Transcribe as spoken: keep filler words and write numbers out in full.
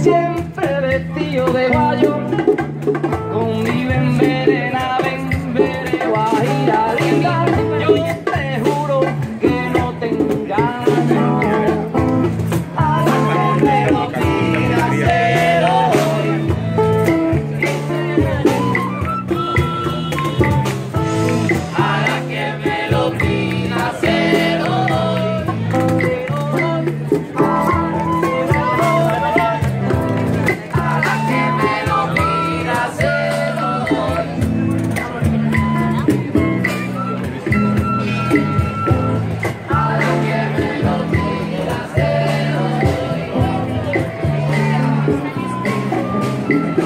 siempre vestido de guayo, con mi bemberena, bembere, guajira linda, yo te juro que no te engaño. A la que me lo pida se lo doy. A la que me lo pida se lo doy. A la que me lo pida se lo doy. A la que me lo pida se lo doy.